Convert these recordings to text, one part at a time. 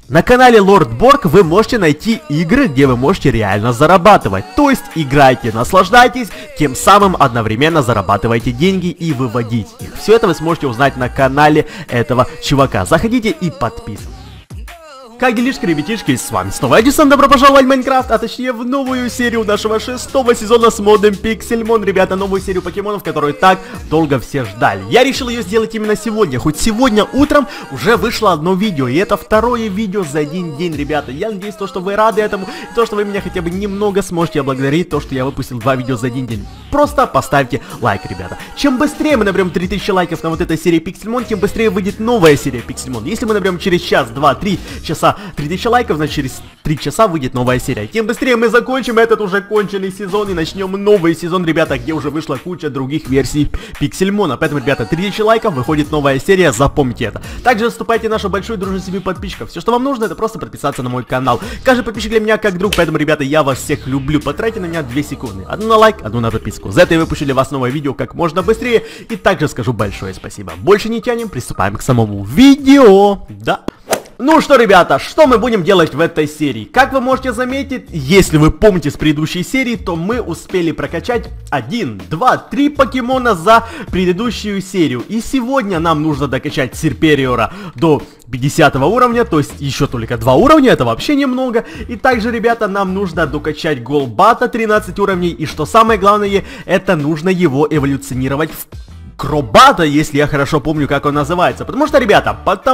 На канале Lord Borg вы можете найти игры, где вы можете реально зарабатывать. То есть играйте, наслаждайтесь, тем самым одновременно зарабатывайте деньги и выводить их. Все это вы сможете узнать на канале этого чувака. Заходите и подписывайтесь. Как делишки, ребятишки, с вами снова Эдисон, добро пожаловать в Майнкрафт, а точнее в новую серию нашего 6-го сезона с модом Pixelmon. Ребята, новую серию покемонов, которую так долго все ждали. Я решил ее сделать именно сегодня, хоть сегодня утром уже вышло одно видео, и это второе видео за один день, ребята. Я надеюсь, что вы рады этому, и то, что вы меня хотя бы немного сможете облагодарить, то, что я выпустил 2 видео за один день. Просто поставьте лайк, ребята. Чем быстрее мы наберем 3000 лайков на вот этой серии Pixelmon, тем быстрее выйдет новая серия Pixelmon. Если мы наберем через час, 2, 3 часа 3000 лайков, значит через 3 часа выйдет новая серия. Тем быстрее мы закончим этот уже конченый сезон и начнем новый сезон, ребята, где уже вышла куча других версий Pixelmon. Поэтому, ребята, 3000 лайков, выходит новая серия, запомните это. Также вступайте в нашу большую дружную семью подписчиков. Все, что вам нужно, это просто подписаться на мой канал. Каждый подписчик для меня как друг, поэтому, ребята, я вас всех люблю. Потратьте на меня 2 секунды. Одну на лайк, одну на подписку. За это я выпущу для вас новое видео как можно быстрее. И также скажу большое спасибо. Больше не тянем, приступаем к самому видео. Да. Ну что, ребята, что мы будем делать в этой серии? Как вы можете заметить, если вы помните с предыдущей серии, то мы успели прокачать 1, 2, 3 покемона за предыдущую серию. И сегодня нам нужно докачать Серпериора до 50 уровня, то есть еще только 2 уровня, это вообще немного. И также, ребята, нам нужно докачать Голбата 13 уровней. И что самое главное, это нужно его эволюционировать в Кробата, если я хорошо помню, как он называется. Потому что, ребята,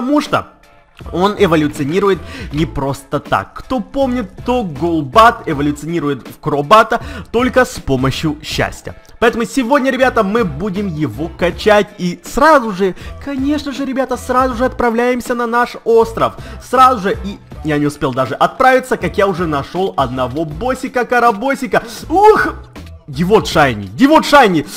он эволюционирует не просто так. Кто помнит, то Голбат эволюционирует в Кробата только с помощью счастья. Поэтому сегодня, ребята, мы будем его качать. И сразу же, конечно же, ребята, сразу же отправляемся на наш остров. Сразу же, и я не успел даже отправиться, как я уже нашел одного боссика, карабосика. Ух! Дивот Шайни,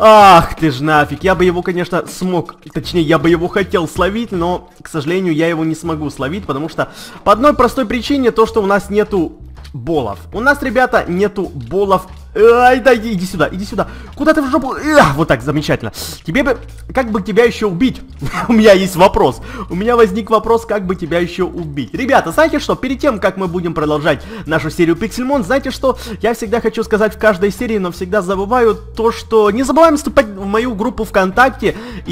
ах ты ж нафиг, я бы его, конечно, смог, точнее, я бы его хотел словить, но, к сожалению, я его не смогу словить, потому что по одной простой причине, то, что у нас нету болов. У нас, ребята, нету болов. Ай, да, иди сюда, куда ты в жопу? Вот так, замечательно. Тебе бы, как бы тебя еще убить? У меня есть вопрос. У меня возник вопрос, как бы тебя еще убить. Ребята, знаете что, перед тем, как мы будем продолжать нашу серию Pixelmon, знаете что, я всегда хочу сказать в каждой серии, но всегда забываю то, что не забываем вступать в мою группу ВКонтакте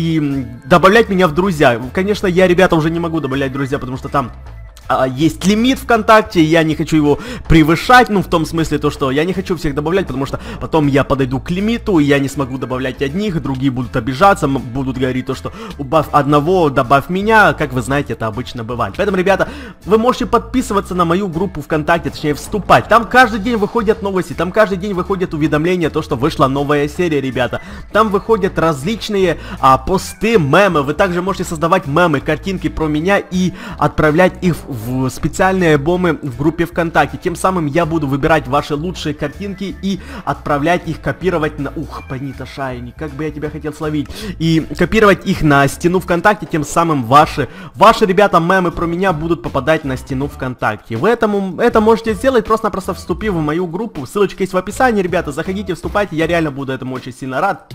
и добавлять меня в друзья. Конечно, я, ребята, уже не могу добавлять в друзья, потому что там есть лимит ВКонтакте, я не хочу его превышать, ну в том смысле то, что я не хочу всех добавлять, потому что потом я подойду к лимиту, и я не смогу добавлять одних, другие будут обижаться, будут говорить то, что убавь одного, добавь меня, как вы знаете, это обычно бывает. Поэтому, ребята, вы можете подписываться на мою группу ВКонтакте, точнее вступать, там каждый день выходят новости, там каждый день выходят уведомления, то, что вышла новая серия, ребята, там выходят различные посты, мемы, вы также можете создавать мемы, картинки про меня и отправлять их в специальные альбомы в группе ВКонтакте. Тем самым я буду выбирать ваши лучшие картинки и отправлять их, копировать на... Ух, Бонита Шайни, как бы я тебя хотел словить. И копировать их на стену ВКонтакте, тем самым ваши, ребята, мемы про меня будут попадать на стену ВКонтакте. Вы это можете сделать, просто-напросто вступив в мою группу. Ссылочка есть в описании, ребята, заходите, вступайте, я реально буду этому очень сильно рад.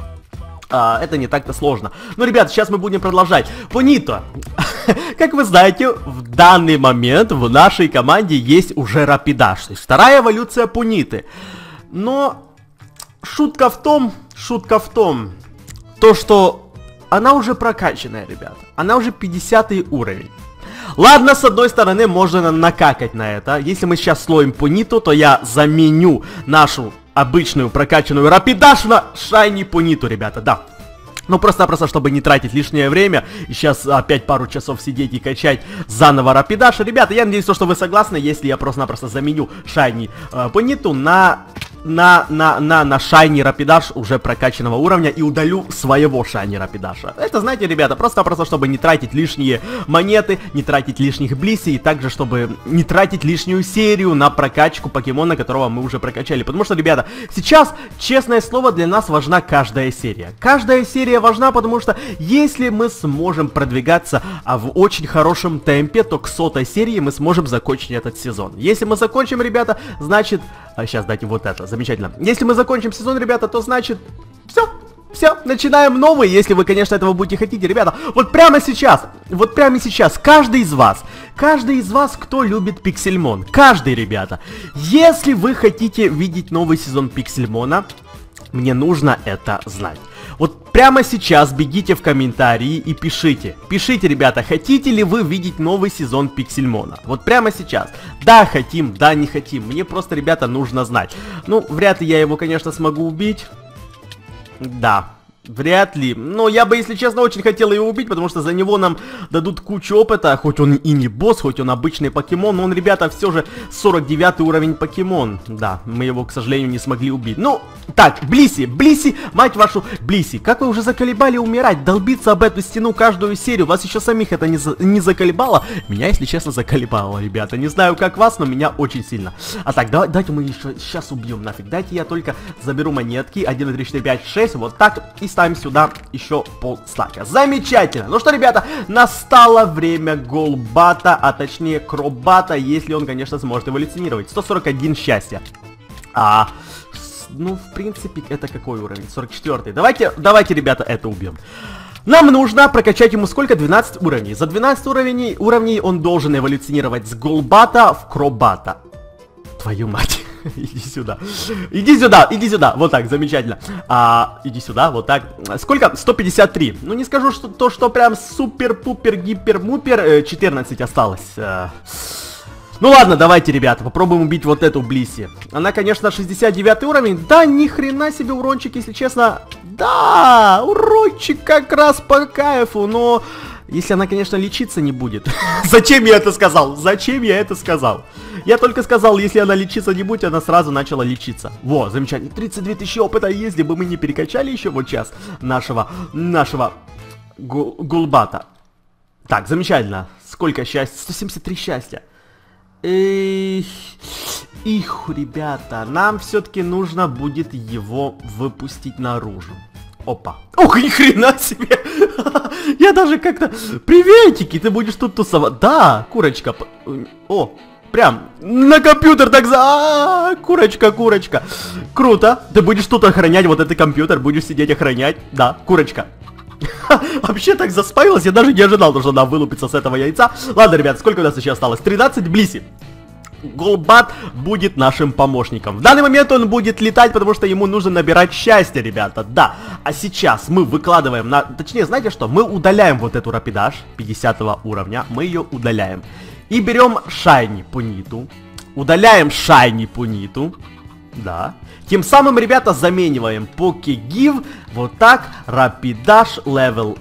Это не так-то сложно. Ну, ребят, сейчас мы будем продолжать. Понито. Как вы знаете, в данный момент в нашей команде есть уже Рапидаш. То есть вторая эволюция Пониты. Но шутка в том, то, что она уже прокачанная, ребята. Она уже 50 уровень. Ладно, с одной стороны, можно накакать на это. Если мы сейчас словим Пониту, то я заменю нашу обычную прокачанную Рапидаш на Шайни Пониту, ребята, да. Ну, просто-напросто, чтобы не тратить лишнее время и сейчас опять пару часов сидеть и качать заново Рапидаша. Ребята, я надеюсь, что вы согласны, если я просто-напросто заменю Шайни Пониту на Шайни Рапидаш уже прокачанного уровня и удалю своего Шайни Рапидаша. Это, знаете, ребята, просто-напросто, чтобы не тратить лишние монеты, не тратить лишних блисей, и также, чтобы не тратить лишнюю серию на прокачку покемона, которого мы уже прокачали. Потому что, ребята, сейчас, честное слово, для нас важна каждая серия. Каждая серия важна, потому что если мы сможем продвигаться в очень хорошем темпе, то к 100-й серии мы сможем закончить этот сезон. Если мы закончим, ребята, значит... сейчас дайте вот это, замечательно. Если мы закончим сезон, ребята, то значит... Все. Все, начинаем новый, если вы, конечно, этого будете хотите, ребята. Вот прямо сейчас, каждый из вас, кто любит Пиксельмон, каждый, ребята, если вы хотите видеть новый сезон Пиксельмона, мне нужно это знать. Вот прямо сейчас бегите в комментарии и пишите. Пишите, ребята, хотите ли вы видеть новый сезон Пиксельмона? Вот прямо сейчас. Да, хотим, да, не хотим. Мне просто, ребята, нужно знать. Ну, вряд ли я его, конечно, смогу убить. Да. Вряд ли. Но я бы, если честно, очень хотел его убить, потому что за него нам дадут кучу опыта. Хоть он и не босс, хоть он обычный покемон, но он, ребята, все же 49 уровень покемон. Да, мы его, к сожалению, не смогли убить. Ну, так, Блисси, мать вашу, Блисси, как вы уже заколебали умирать, долбиться об эту стену каждую серию, вас еще самих это не заколебало? Меня, если честно, заколебало, ребята. Не знаю, как вас, но меня очень сильно. А так, давайте мы еще сейчас убьем нафиг. Дайте я только заберу монетки. 1, 2, 3, 4, 5, 6, вот так, и ставим сюда еще полстака. Замечательно. Ну что, ребята, настало время Голбата, а точнее Кробата, если он, конечно, сможет эволюционировать. 141 счастья. Ну, в принципе, это какой уровень? 44. Давайте, ребята, это убьем. Нам нужно прокачать ему сколько? 12 уровней. За 12 уровней он должен эволюционировать с Голбата в Кробата. Твою мать. Иди сюда. Иди сюда. Вот так, замечательно. Иди сюда, вот так. Сколько? 153. Ну, не скажу, что прям супер-пупер-гипер-мупер. 14 осталось. Ну ладно, давайте, ребята, попробуем убить вот эту Блисси. Она, конечно, 69 уровень. Да, ни хрена себе урончик, если честно. Да, урончик как раз по кайфу, но... Если она, конечно, лечиться не будет. Зачем я это сказал? Я только сказал, если она лечиться не будет, она сразу начала лечиться. Во, замечательно. 32 тысячи опыта, если бы мы не перекачали еще вот сейчас нашего Голбата. Так, замечательно. Сколько счастья? 173 счастья. Ребята, нам все-таки нужно будет его выпустить наружу. Опа. Ох, ни хрена себе. Я даже как-то... Приветики, ты будешь тут тусовать. Да, курочка. О, прям на компьютер так за... Курочка. Круто. Ты будешь тут охранять вот этот компьютер, будешь сидеть охранять. Да, курочка. Вообще так заспавилась, я даже не ожидал, что она вылупится с этого яйца. Ладно, ребят, сколько у нас еще осталось? 13 Блисси. Голбат будет нашим помощником. В данный момент он будет летать, потому что ему нужно набирать счастье, ребята. Да. А сейчас мы выкладываем на... Точнее, знаете что? Мы удаляем вот эту Рапидаш 50 уровня. Мы ее удаляем. И берем Шайни Пониту. Удаляем Шайни Пониту. Да. Тем самым, ребята, замениваем Покегив. Вот так. Рапидаш левел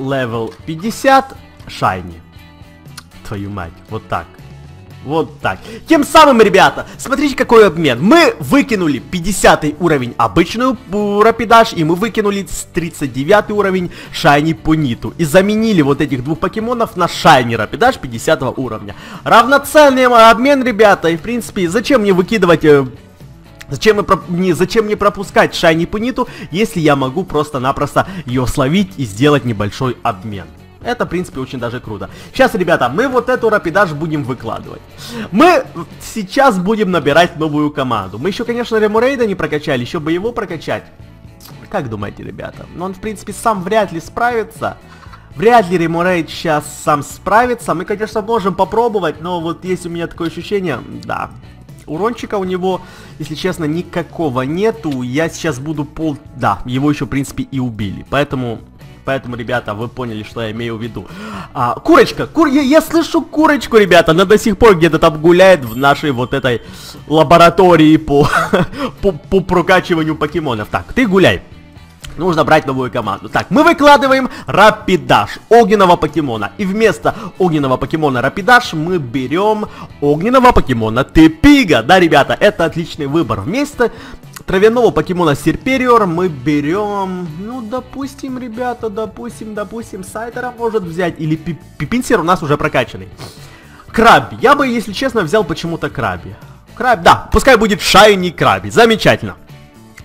50. Шайни. Твою мать. Вот так. Вот так. Тем самым, ребята, смотрите, какой обмен. Мы выкинули 50 уровень обычную Рапидаш, и мы выкинули с 39 уровень Шайни Пониту. И заменили вот этих двух покемонов на Шайни Рапидаш 50 уровня. Равноценный обмен, ребята. И, в принципе, зачем мне выкидывать... Зачем мне пропускать Шайни Пониту, если я могу просто-напросто ее словить и сделать небольшой обмен? Это, в принципе, очень даже круто. Сейчас, ребята, мы вот эту Рапидаш будем выкладывать. Мы сейчас будем набирать новую команду. Мы еще, конечно, Реморейда не прокачали, еще бы его прокачать. Как думаете, ребята? Но он, в принципе, сам вряд ли справится. Вряд ли Реморейд сейчас сам справится. Мы, конечно, можем попробовать, но вот есть у меня такое ощущение, да. Урончика у него, если честно, никакого нету. Я сейчас буду Да, его еще, в принципе, и убили. Поэтому, ребята, вы поняли, что я имею в виду. Курочка! Я слышу курочку, ребята! Она до сих пор где-то там гуляет в нашей вот этой лаборатории по прокачиванию покемонов. Так, ты гуляй. Нужно брать новую команду. Так, мы выкладываем Рапидаш, огненного покемона. И вместо огненного покемона Рапидаш мы берем огненного покемона Тепига. Да, ребята, это отличный выбор. Вместо травяного покемона Серпериор мы берем... Ну, допустим, ребята, допустим, Сайтера может взять. Или Пипинсер у нас уже прокачанный. Краби. Я бы, если честно, взял почему-то Краби. Да, пускай будет Шайни Краби. Замечательно.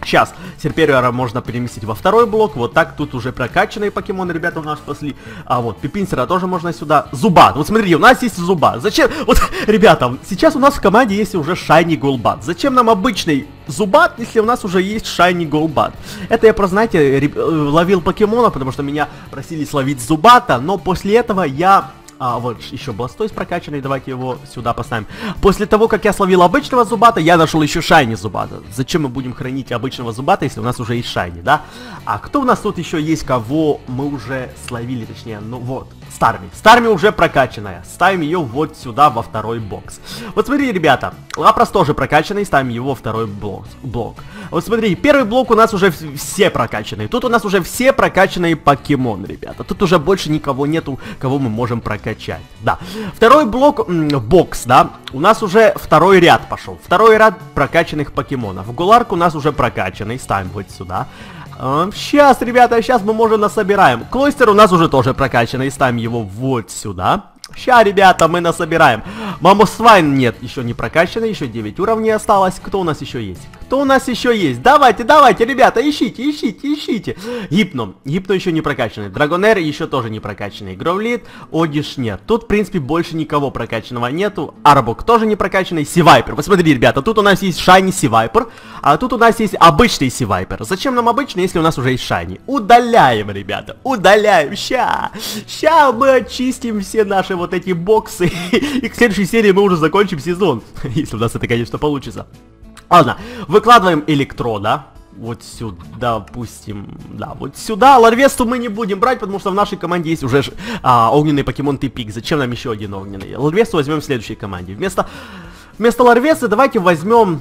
Сейчас Серпериора можно переместить во второй блок. Вот так, тут уже прокачанные покемоны, ребята, у нас пошли. А вот Пипинсера тоже можно сюда. Зубат, вот смотрите, у нас есть Зубат. Зачем? Вот, ребята, сейчас у нас в команде есть уже Shiny Golbat. Зачем нам обычный Зубат, если у нас уже есть Shiny Golbat? Это я просто, знаете, ловил покемонов, потому что меня просили словить Зубата, но после этого я... вот еще Бластойз прокачанный, давайте его сюда поставим. После того, как я словил обычного Зубата, я нашел еще Шайни Зубата. Зачем мы будем хранить обычного Зубата, если у нас уже есть Шайни, да? А кто у нас тут еще есть, кого мы уже словили, точнее, ну вот, Старми. Старми уже прокачанная. Ставим ее вот сюда, во второй бокс. Вот смотрите, ребята, Лапрос тоже прокачанный, ставим его во второй блок. Вот смотрите, первый блок у нас уже все прокачанные. Тут у нас уже все прокачанные покемоны, ребята. Тут уже больше никого нету, кого мы можем прокачать. Да. Второй блок, бокс, да. У нас уже второй ряд пошел. Второй ряд прокачанных покемонов. Гуларк у нас уже прокачанный. Ставим вот сюда. Сейчас, ребята, сейчас мы, может, насобираем. Клойстер у нас уже тоже прокачанный. Ставим его вот сюда. Ща, ребята, мы насобираем. Мамосвайн нет, еще не прокачанный, еще 9 уровней осталось. Кто у нас еще есть? Кто у нас еще есть? Давайте, давайте, ребята, ищите, ищите, ищите. Гипно еще не прокачанный. Драгонер еще тоже не прокачанный. Гровлит, Одиш нет. Тут, в принципе, больше никого прокачанного нету. Арбок тоже не прокачанный. Сивайпер. Посмотрите, ребята, тут у нас есть Шайни Сивайпер, а тут у нас есть обычный Сивайпер. Зачем нам обычный, если у нас уже есть Шайни? Удаляем, ребята, удаляем. Ща мы очистим все наши вот эти боксы. И к следующей серии мы уже закончим сезон. Если у нас это, конечно, получится. Ладно, выкладываем Электрода. Вот сюда, допустим, да, вот сюда. Ларвесту мы не будем брать, потому что в нашей команде есть уже огненный покемон Типик. Зачем нам еще один огненный? Ларвесту возьмем в следующей команде. Вместо Ларвеста давайте возьмем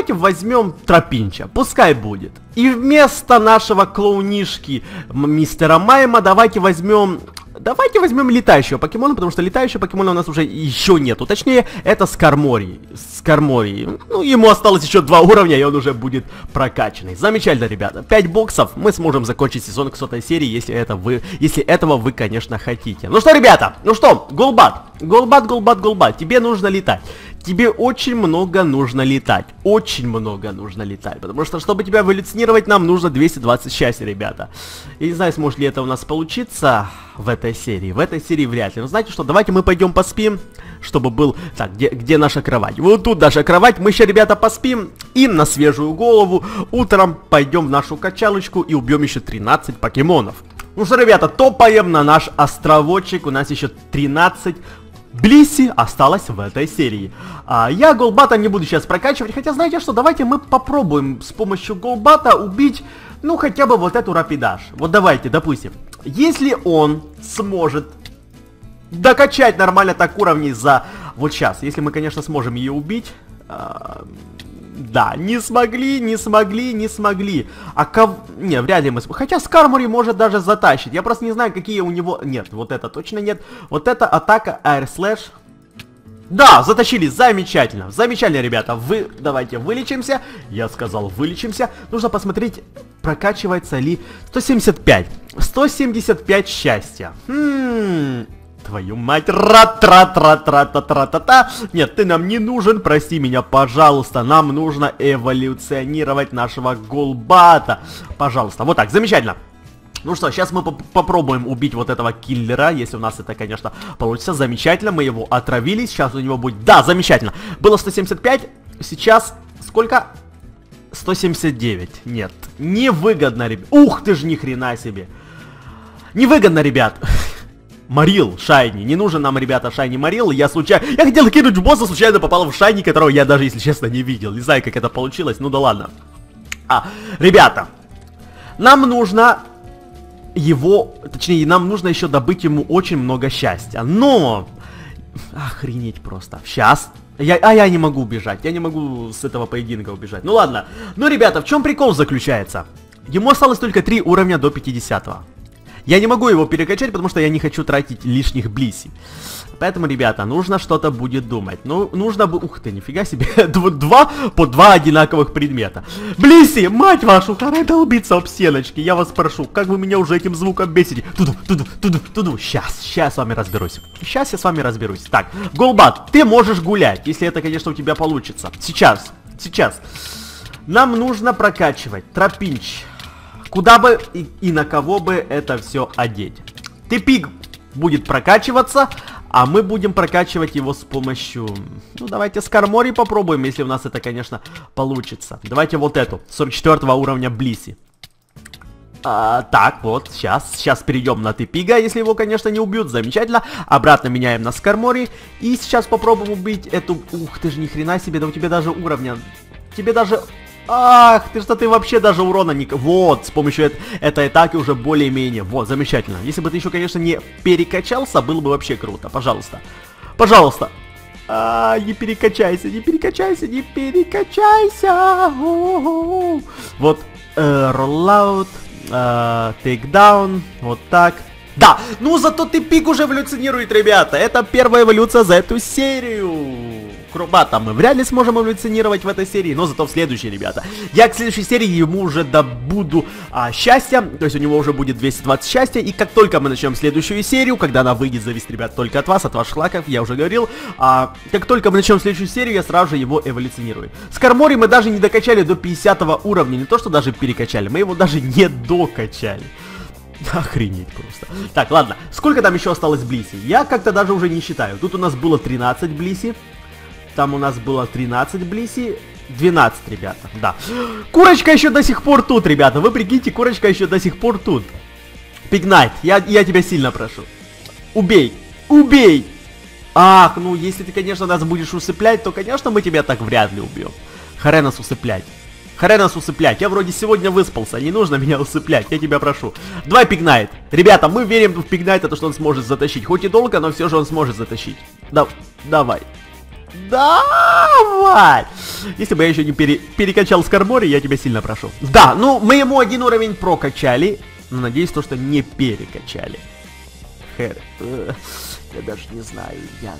Тропинча. Пускай будет. И вместо нашего клоунишки мистера Майма давайте возьмем летающего покемона, потому что летающего покемона у нас уже еще нету. Точнее, это Скарморий. Ну, ему осталось еще 2 уровня, и он уже будет прокачанный. Замечательно, ребята. 5 боксов. Мы сможем закончить сезон к 100-й серии, если этого вы, конечно, хотите. Ну что, ребята, Голбат, тебе нужно летать. Тебе очень много нужно летать. Потому что, чтобы тебя эволюционировать, нам нужно 220 счастья, ребята. Я не знаю, сможет ли это у нас получиться в этой серии. В этой серии вряд ли. Но знаете что, давайте мы пойдем поспим, чтобы был... Так, где наша кровать? Вот тут наша кровать. Мы еще, ребята, поспим. И на свежую голову утром пойдем в нашу качалочку и убьем еще 13 покемонов. Ну что, ребята, топаем на наш островочек. У нас еще 13 Блисси осталось в этой серии. Я Голбата не буду сейчас прокачивать, хотя знаете что, давайте мы попробуем с помощью Голбата убить, ну хотя бы вот эту Рапидаш. Вот давайте, допустим, если он сможет докачать нормально так уровней за... Вот сейчас, если мы, конечно, сможем ее убить... Да, не смогли. Не, вряд ли мы сможем. Хотя Скармори может даже затащить. Я просто не знаю, какие у него... Нет, вот это точно нет. Вот это атака Air Slash. Да, затащили, замечательно. Замечательно, ребята. Давайте вылечимся. Я сказал, вылечимся. Нужно посмотреть, прокачивается ли... 175. 175 счастья. Твою мать, ра-тра-тра-тра-та-тра-та-та. Нет, ты нам не нужен, прости меня, пожалуйста. Нам нужно эволюционировать нашего Голбата. Пожалуйста, вот так, замечательно. Ну что, сейчас мы попробуем убить вот этого киллера, если у нас это, конечно, получится. Замечательно, мы его отравили, сейчас у него будет... Да, замечательно. Было 175, сейчас сколько? 179. Нет, невыгодно, ребят. Ух ты ж, ни хрена себе. Невыгодно, ребят. Марил, Шайни. Не нужен нам, ребята, Шайни Марил. Я хотел кинуть в босса, случайно попал в Шайни, которого я даже, если честно, не видел. Не знаю, как это получилось, ну да ладно. Ребята, нам нужно нам нужно еще добыть ему очень много счастья. Но... Охренеть просто. Сейчас... Я не могу убежать. Я не могу с этого поединка убежать. Ну ладно. Ну, ребята, в чем прикол заключается? Ему осталось только 3 уровня до 50-го. Я не могу его перекачать, потому что я не хочу тратить лишних Блисси. Поэтому, ребята, нужно что-то будет думать. Ну, нужно бы... Ух ты, нифига себе. 2 одинаковых предмета. Блисси, мать вашу, пора долбиться об стеночки. Я вас прошу, как вы меня уже этим звуком бесите. Туду. Сейчас я с вами разберусь. Так, Голбат, ты можешь гулять, если это, конечно, у тебя получится. Сейчас. Нам нужно прокачивать тропинч. Куда бы и на кого бы это все одеть? Типик будет прокачиваться, а мы будем прокачивать его с помощью... Ну, давайте с Кармори попробуем, если у нас это, конечно, получится. Давайте вот эту, 44 уровня Блиси. Так, вот, сейчас перейдем на Типига, если его, конечно, не убьют, замечательно. Обратно меняем на Скармори. И сейчас попробуем убить эту... Ух ты ж, ни хрена себе, да у тебя даже уровня... Тебе даже... Ах, ты вообще даже урона не... Вот, с помощью этой атаки уже более-менее. Вот, замечательно. Если бы ты еще, конечно, не перекачался, было бы вообще круто. Пожалуйста. Пожалуйста. Не перекачайся, не перекачайся, не перекачайся. Вот, роллаут, тейкдаун, вот так. Да, ну зато Типик уже эволюционирует, ребята. Это первая эволюция за эту серию. Крубата мы вряд ли сможем эволюционировать в этой серии, но зато в следующей, ребята. Я к следующей серии ему уже добуду счастья, то есть у него уже будет 220 счастья. И как только мы начнем следующую серию, когда она выйдет, зависит, ребят, только от вас, от ваших лайков, я уже говорил. Как только мы начнем следующую серию, я сразу же его эволюционирую. С Кармори мы даже не докачали до 50 уровня, не то что даже перекачали, мы его даже не докачали. Охренеть просто. Так, ладно, сколько там еще осталось Блиси? Я как-то даже уже не считаю. Тут у нас было 13 Блиси. Там у нас было 13 Блиси. 12, ребята, да. Курочка еще до сих пор тут, ребята. Вы прикиньте, курочка еще до сих пор тут. Пигнайт, я тебя сильно прошу. Убей, убей. Ах, ну если ты, конечно, нас будешь усыплять, то, конечно, мы тебя так вряд ли убьем. Харе нас усыплять. Харе нас усыплять. Я вроде сегодня выспался, не нужно меня усыплять, я тебя прошу. Давай Пигнайт. Ребята, мы верим в Пигнайта, то, что он сможет затащить. Хоть и долго, но все же он сможет затащить. Давай. Давай! Если бы я еще не перекачал Скармори, я тебя сильно прошу. Да, ну мы ему один уровень прокачали. Но надеюсь, то, что не перекачали. Я даже не знаю,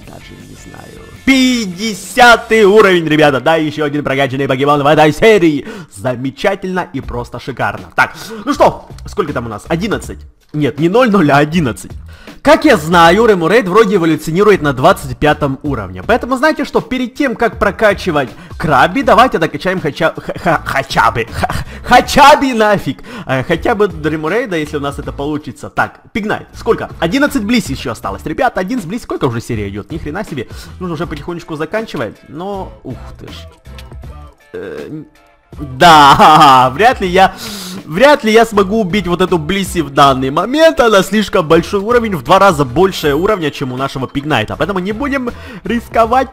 50-й уровень, ребята, да, еще один прокачанный покемон в этой серии. Замечательно и просто шикарно. Так, ну что, сколько там у нас? 11. Нет, не 0-0, а 11. Как я знаю, Ремурейд вроде эволюционирует на 25 уровне. Поэтому знаете что, перед тем, как прокачивать Краби, давайте докачаем Хачаби нафиг. Хотя бы до Ремурейда, если у нас это получится. Так, Пигнайт, сколько? 11 Блиси еще осталось. Ребята, 11 Блиси, сколько уже серия идет? Ни хрена себе. Нужно уже потихонечку заканчивать. Но, ух ты ж. Да, вряд ли я смогу убить вот эту Блиси в данный момент. Она слишком большой уровень, в 2 раза больше уровня, чем у нашего Пигнайта. Поэтому не будем рисковать,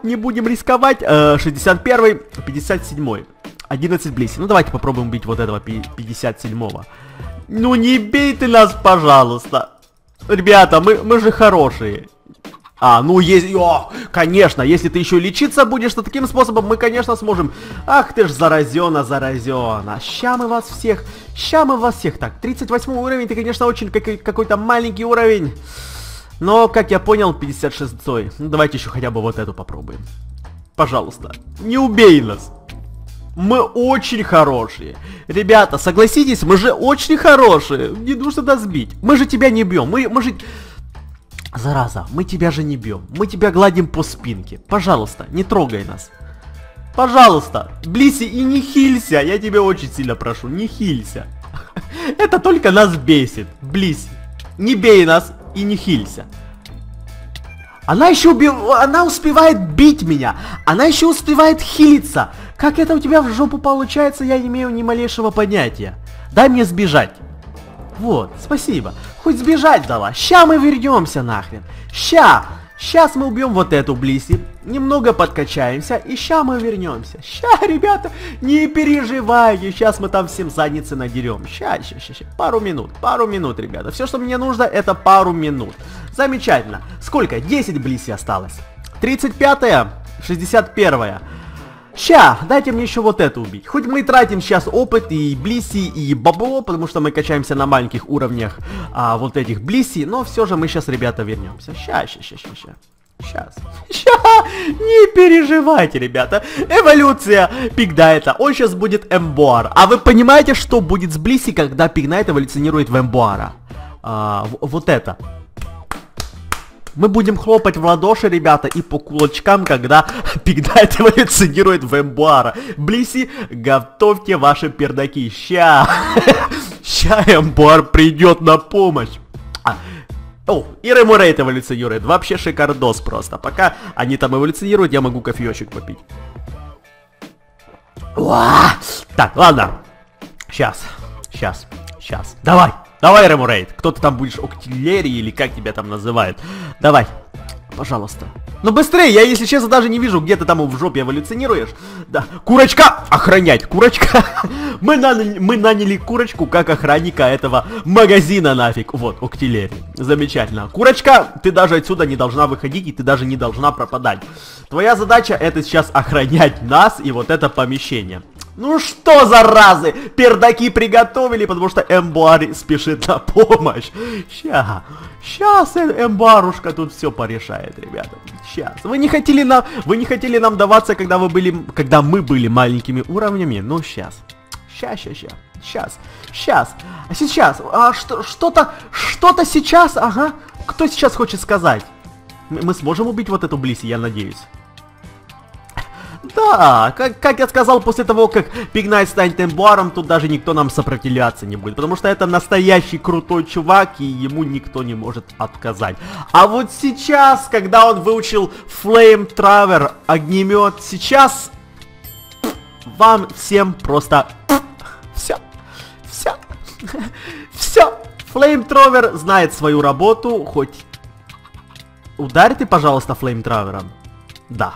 61-й, 57-й. 11 Блиси. Ну давайте попробуем убить вот этого 57-го. Ну не бей ты нас, пожалуйста. Ребята, мы же хорошие. Ну если... О, конечно, если ты еще лечиться будешь, то таким способом мы, конечно, сможем... Ах ты ж заразена. Ща мы вас всех... Так, 38 уровень, ты, конечно, очень какой-то маленький уровень. Но, как я понял, 56-й. Ну, давайте еще хотя бы вот эту попробуем. Пожалуйста, не убей нас. Мы очень хорошие. Ребята, согласитесь, мы же очень хорошие. Не нужно нас бить. Мы же тебя не бьем. Мы же... Зараза, мы тебя же не бьем. Мы тебя гладим по спинке. Пожалуйста, не трогай нас. Пожалуйста, Блиси, и не хилься. Я тебя очень сильно прошу, не хилься. Это только нас бесит. Блиси, не бей нас и не хилься. Она успевает бить меня. Она еще успевает хилиться. Как это у тебя в жопу получается, я не имею ни малейшего понятия. Дай мне сбежать. Вот, спасибо. Хоть сбежать дала. Ща мы вернемся нахрен. Сейчас мы убьем вот эту Блиси. Немного подкачаемся. И ща мы вернемся. Ща, ребята, не переживайте. Сейчас мы там всем задницы надерем. Ща. Пару минут, ребята. Все, что мне нужно, это пару минут. Замечательно. Сколько? 10 Блиси осталось. 35-я, 61-я. Ща, дайте мне еще вот это убить. Хоть мы тратим сейчас опыт и Блиси, и бабло, потому что мы качаемся на маленьких уровнях вот этих Блиси, но все же мы сейчас, ребята, вернемся. Сейчас. Не переживайте, ребята. Эволюция Пигнайта. Он сейчас будет Эмбоар. А вы понимаете, что будет с Блиси, когда Пигнайт эволюционирует в Эмбоара? Вот это. Мы будем хлопать в ладоши, ребята, и по кулачкам, когда Пигнайт эволюционирует в Эмбуара. Блиси, готовьте ваши пердаки. Ща Эмбуар придет на помощь. О, и Реморейд эволюционирует. Вообще шикардос просто. Пока они там эволюционируют, я могу кофеечек попить. Так, ладно. Сейчас. Давай, Реморейд. Кто ты там будешь, Октилерий или как тебя там называют? Давай, пожалуйста. Ну быстрее, я, если честно, даже не вижу, где ты там в жопе эволюционируешь. Да, курочка! Охранять, курочка! Мы наняли курочку как охранника этого магазина нафиг. Вот, Октилерий. Замечательно. Курочка, ты даже отсюда не должна выходить, и ты даже не должна пропадать. Твоя задача это сейчас охранять нас и вот это помещение. Ну что, заразы, пердаки приготовили, потому что Эмбуар спешит на помощь. Сейчас Эмбуарушка тут все порешает, ребята. Сейчас. Вы не хотели нам даваться, когда мы были маленькими уровнями. Ну сейчас. А сейчас. Что-то сейчас, ага. Кто сейчас хочет сказать? Мы сможем убить вот эту Блиси, я надеюсь. Да, как я сказал, после того, как Пигнайт станет Эмбуаром, тут даже никто нам сопротивляться не будет. Потому что это настоящий крутой чувак, и ему никто не может отказать. А вот сейчас, когда он выучил Флеймтравер, огнемет, сейчас вам всем просто все. Флеймтравер знает свою работу, хоть ударь ты, пожалуйста, Флеймтравером. Да.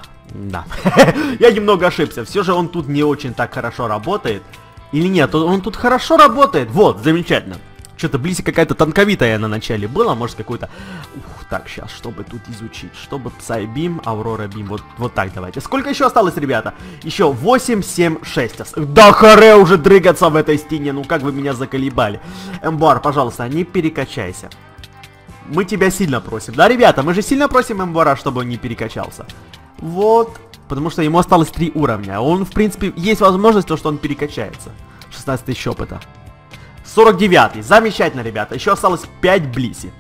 Я немного ошибся. Все же он тут не очень так хорошо работает. Или нет, он тут хорошо работает. Вот, замечательно. Что-то Блиси какая-то танковитая на начале была. Может какой-то... Так, сейчас, чтобы тут изучить. Чтобы Psybeam, Aurora Beam. Вот так давайте. Сколько еще осталось, ребята? Еще 8, 7, 6. Да харе уже дрыгаться в этой стене. Ну как вы меня заколебали. Эмбуар, пожалуйста, не перекачайся. Мы тебя сильно просим. Да, ребята, мы же сильно просим Эмбуара, чтобы он не перекачался. Вот, потому что ему осталось 3 уровня. Он, в принципе, есть возможность, то, что он перекачается. 16-й щоп это. 49-й. Замечательно, ребята. Еще осталось 5 Блиси.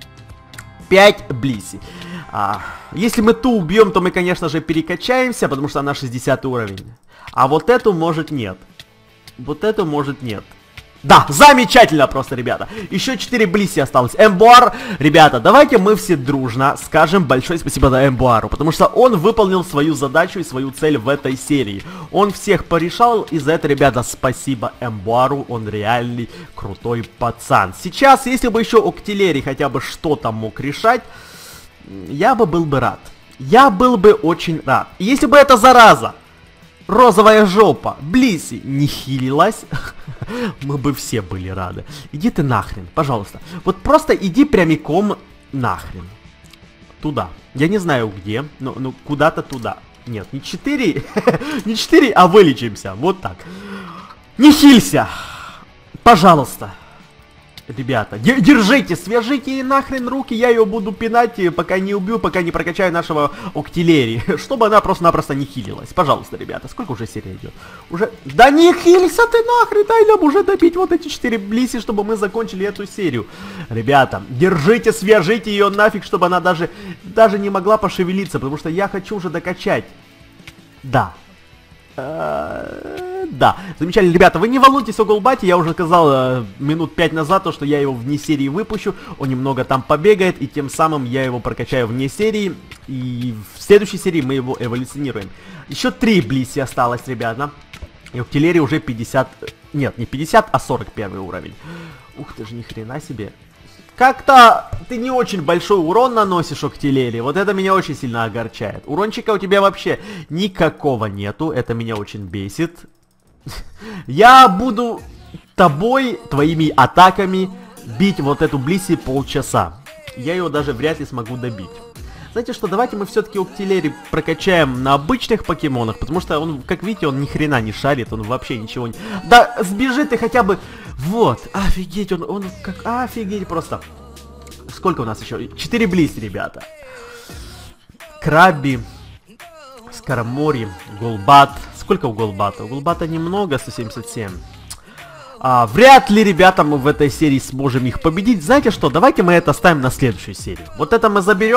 5 Блиси. Если мы ту убьем, то мы, конечно же, перекачаемся, потому что она 60 уровень. А вот эту, может, нет. Вот эту, может, нет. Да, замечательно просто, ребята. Еще 4 Блиси осталось. Эмбуар, ребята, давайте мы все дружно скажем большое спасибо за Эмбуару, потому что он выполнил свою задачу и свою цель в этой серии. Он всех порешал, и за это, ребята, спасибо Эмбуару, он реальный крутой пацан. Сейчас, если бы еще Октилерий хотя бы что-то мог решать, я бы был бы рад. Я был бы очень рад. И если бы эта зараза, розовая жопа, Блиси, не хилилась, мы бы все были рады. Иди ты нахрен, пожалуйста. Вот просто иди прямиком нахрен. Туда. Я не знаю где, но куда-то туда. Нет, не 4, не 4, а вылечимся. Вот так. Не хилься. Пожалуйста. Ребята, держите, свяжите ей нахрен руки, я ее буду пинать, пока не убью, пока не прокачаю нашего Октилерии, чтобы она просто-напросто не хилилась. Пожалуйста, ребята, сколько уже серия идет? Уже... Да не хилься ты нахрен, дай нам уже добить вот эти 4 Блиси, чтобы мы закончили эту серию. Ребята, держите, свяжите ее нафиг, чтобы она даже не могла пошевелиться, потому что я хочу уже докачать. Да. Да, замечательно, ребята, вы не волнуйтесь о Голбате, я уже сказал минут 5 назад, то, что я его вне серии выпущу, он немного там побегает, и тем самым я его прокачаю вне серии, и в следующей серии мы его эволюционируем. Еще 3 Блиси осталось, ребята, и Октилерий уже 50, нет, не 50, а 41 уровень. Ух ты ж, ни хрена себе. Как-то ты не очень большой урон наносишь, Октилерий. Вот это меня очень сильно огорчает. Урончика у тебя вообще никакого нету. Это меня очень бесит. Я буду тобой, твоими атаками бить вот эту Блиси полчаса. Я ее даже вряд ли смогу добить. Знаете что, давайте мы все-таки Октилерий прокачаем на обычных покемонах, потому что он, как видите, он ни хрена не шарит, он вообще ничего не... Да сбежи ты хотя бы... Вот, офигеть, он как... Офигеть просто. Сколько у нас еще? 4 Блиси, ребята. Крабби, Скоромори, Голбат. Сколько у Голбата? У Голбата немного, 177. Вряд ли, ребята, мы в этой серии сможем их победить. Знаете что, давайте мы это оставим на следующую серию. Вот это мы заберем.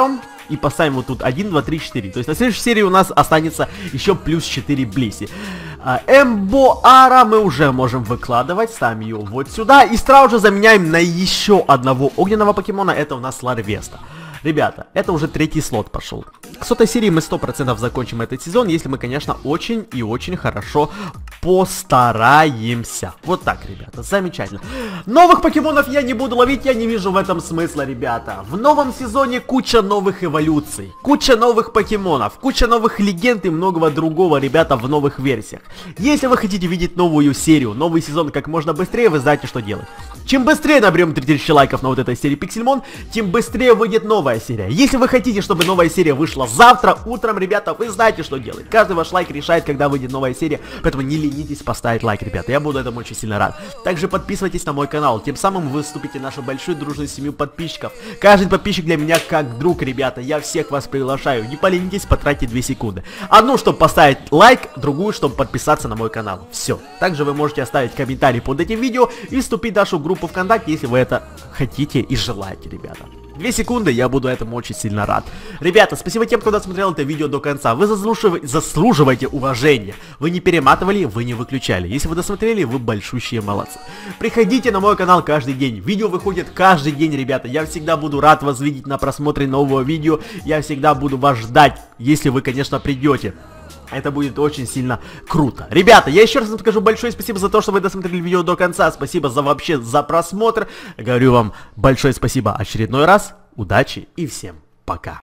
и поставим вот тут 1, 2, 3, 4. То есть на следующей серии у нас останется еще плюс 4 Блиси. Эмбоара мы уже можем выкладывать, ставим ее вот сюда. И сразу же заменяем на еще одного огненного покемона, это у нас Ларвеста. Ребята, это уже третий слот пошел. К 100-й серии мы 100% закончим этот сезон, если мы, конечно, очень и очень хорошо постараемся. Вот так, ребята, замечательно. Новых покемонов я не буду ловить, я не вижу в этом смысла, ребята. В новом сезоне куча новых эволюций, куча новых покемонов, куча новых легенд и многого другого, ребята, в новых версиях. Если вы хотите видеть новую серию, новый сезон как можно быстрее, вы знаете, что делать. Чем быстрее наберем 3000 лайков на вот этой серии Пиксельмон, тем быстрее выйдет новая серия. Если вы хотите, чтобы новая серия вышла завтра утром, ребята, вы знаете, что делать. Каждый ваш лайк решает, когда выйдет новая серия, поэтому не ленитесь поставить лайк, ребята. Я буду этому очень сильно рад. Также подписывайтесь на мой канал, тем самым вы вступите в нашу большую дружную семью подписчиков. Каждый подписчик для меня как друг, ребята. Я всех вас приглашаю. Не поленитесь, потратьте 2 секунды. Одну, чтобы поставить лайк, другую, чтобы подписаться на мой канал. Все. Также вы можете оставить комментарий под этим видео и вступить в нашу группу ВКонтакте, если вы это хотите и желаете, ребята. 2 секунды, я буду этому очень сильно рад. Ребята, спасибо тем, кто досмотрел это видео до конца. Вы заслуживаете уважения. Вы не перематывали, вы не выключали. Если вы досмотрели, вы большущие молодцы. Приходите на мой канал каждый день. Видео выходит каждый день, ребята. Я всегда буду рад вас видеть на просмотре нового видео. Я всегда буду вас ждать, если вы, конечно, придете. Это будет очень сильно круто. Ребята, я еще раз вам скажу большое спасибо за то, что вы досмотрели видео до конца. Спасибо за просмотр. Говорю вам большое спасибо очередной раз. Удачи и всем пока.